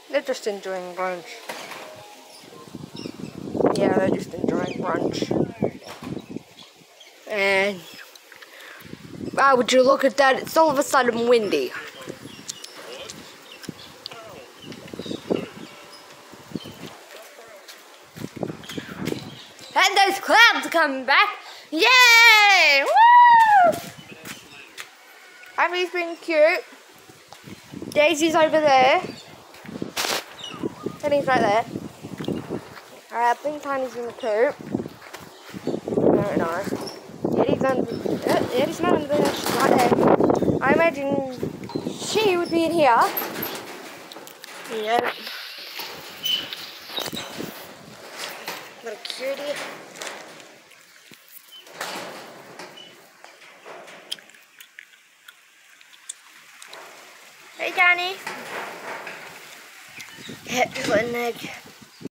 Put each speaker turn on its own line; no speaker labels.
They're just enjoying brunch. Yeah, they're just enjoying brunch. And wow, would you look at that? It's all of a sudden windy. And those clouds are coming back. Yay! Woo! Abby's being cute. Daisy's over there. Penny's right there. Alright, I think Tiny's in the coop. Very nice. Eddie's not under there, she's right there. I imagine she would be in here. Yep. Little cutie. Hey, Johnny. Yeah, just got an egg.